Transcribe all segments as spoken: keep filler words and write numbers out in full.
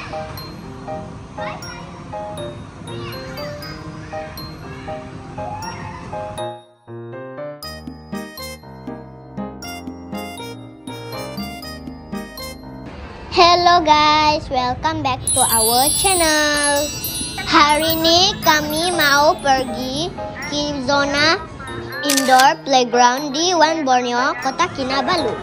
Hello guys, welcome back to our channel. Hari ini kami mau pergi ke zona indoor playground di One Borneo, Kota Kinabalu.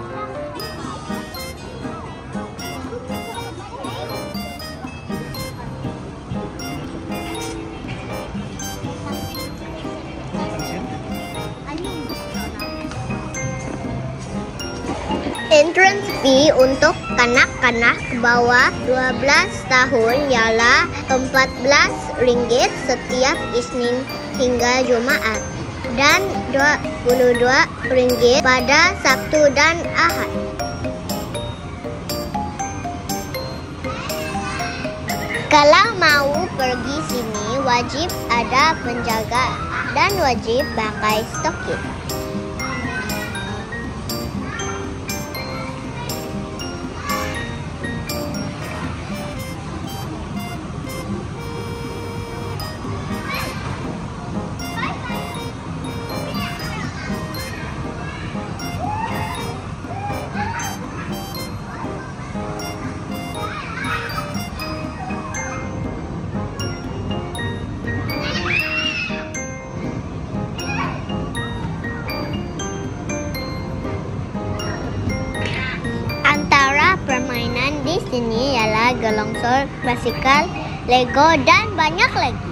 Entrance fee untuk kanak-kanak bawah dua belas tahun ialah empat belas ringgit setiap Isnin hingga Jumaat dan dua puluh dua ringgit pada Sabtu dan Ahad. Kalau mau pergi sini wajib ada penjaga dan wajib pakai stokit. Permainan di sini ialah gelongsor, basikal, Lego dan banyak lagi.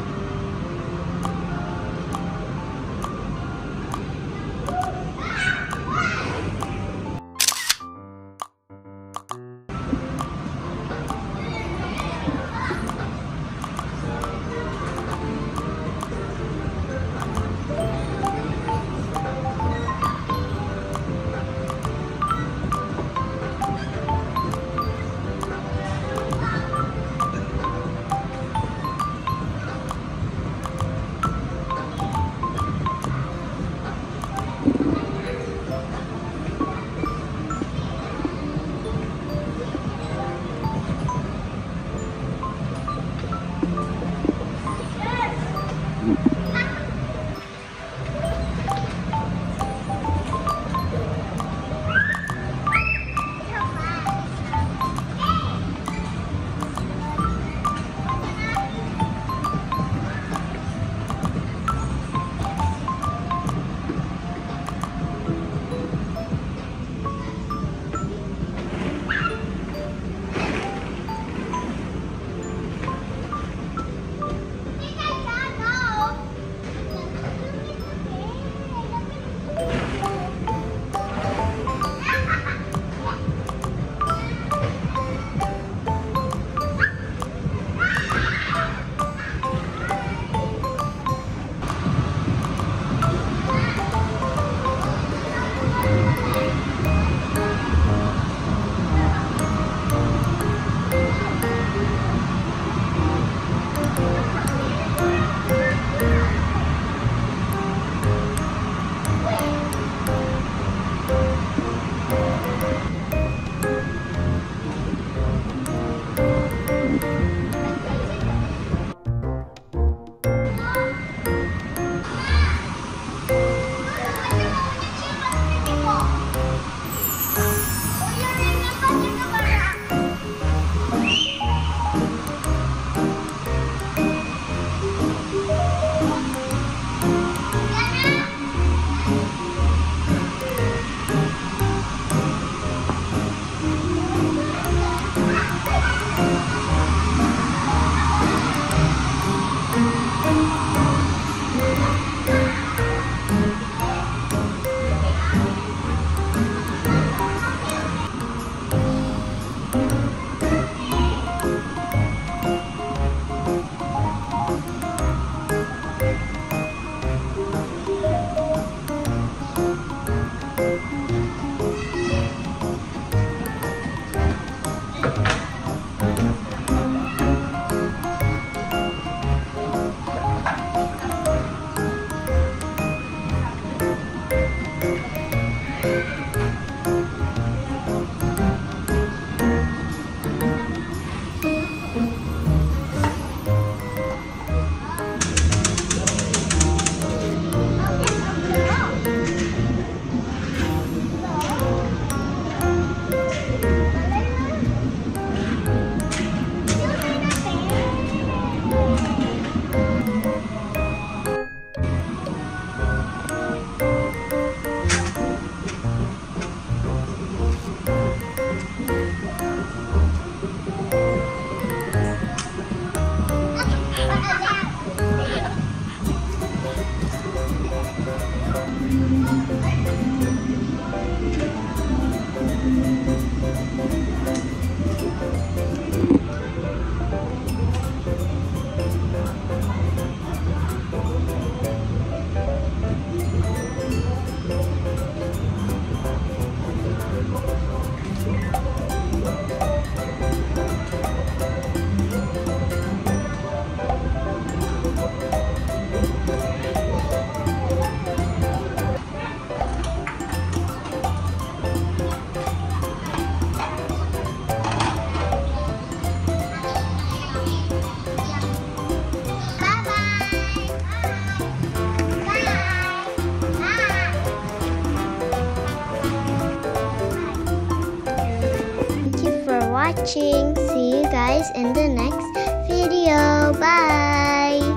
watching. See you guys in the next video. Bye.